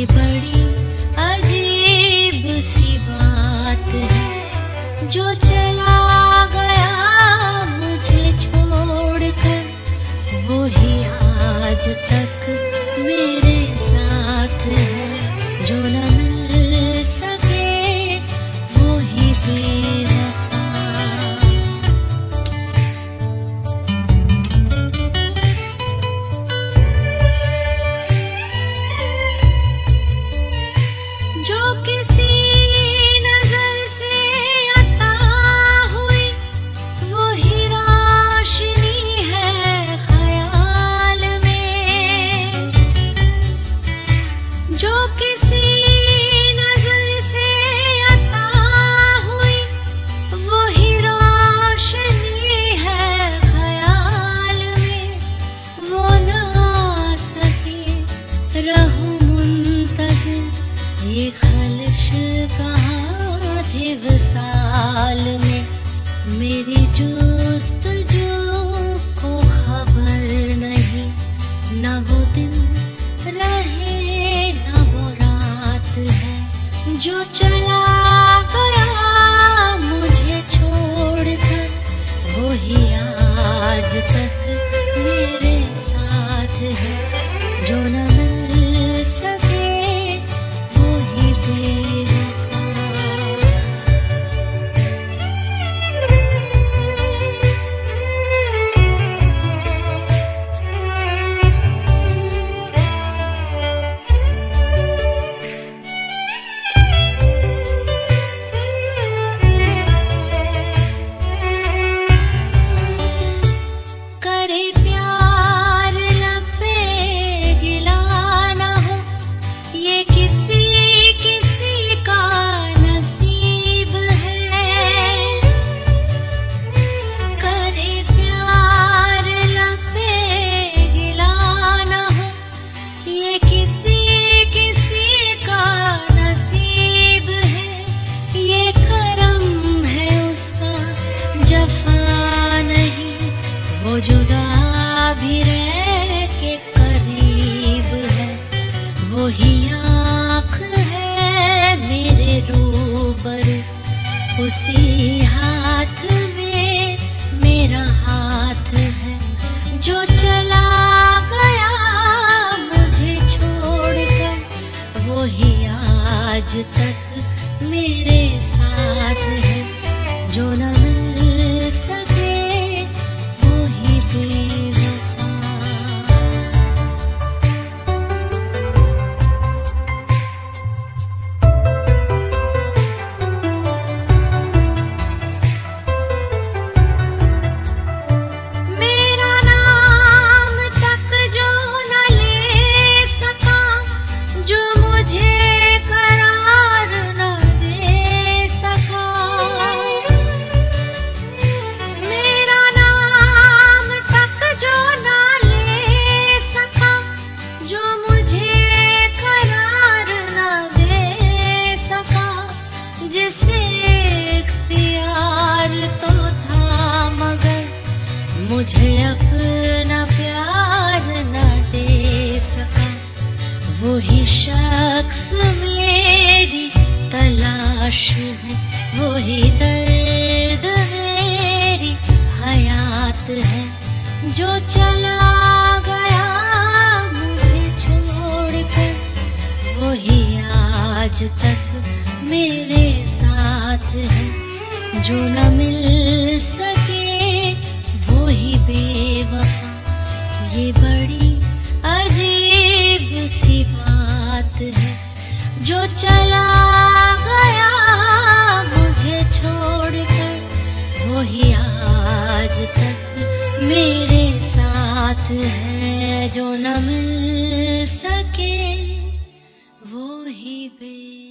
बड़ी अजीब सी बात है, जो चला गया मुझे छोड़कर, वो ही आज तक मेरे साथ है। जो न मिल सके वो ही बेवफा। जो किसी नजर से अता हुई, वो ही रोशनी है ख्याल में। जो किसी नजर से अता हुई, वो ही रोशनी है ख्याल में। वो ना आ सके रहूं मुंतज़िर, ये खलिश कहाँ थे विसाल में। मेरी जुस्तजू को खबर नहीं, न वो दिन रहे न वो रात है। जो चला गया मुझे छोड़कर, वो ही आज तक मेरे साथ है। जो न मिल सके वो ही बेवफा। करे प्यार लब पे गिला ना हो, ये किसी किसी का नसीब है। करे प्यार लब पे गिला ना हो, ये किसी किसी का नसीब है। ये करम है उसका, जफा नहीं, वो जुदा भी रह के करीब है। वो ही आँख है मेरे रूबर, उसी हाथ में मेरा हाथ है। जो चला गया मुझे छोड़कर, वो ही आज तक मेरे साथ है। जो न मिल सके वो ही बेवफा। मेरा नाम तक जो न ले सका, जो मुझे करार न दे सका। मेरा नाम तक जो न ले सका, जो मुझे करार न दे सका। जिसे इख्तियार तो था मगर, मुझे अपना प्यार न दे सका। वो ही शख्स मेरी तलाश है, वो ही दर्द मेरी हयात है। जो चला गया मुझे छोड़कर, वो ही आज तक मेरे साथ है। जो न मिल सके वो ही बेवफा। ये बड़ी अजीब सी बात है, जो चला गया मुझे छोड़कर, वो ही आज तक मेरे साथ है। जो न मिल सके वो ही बेवफा।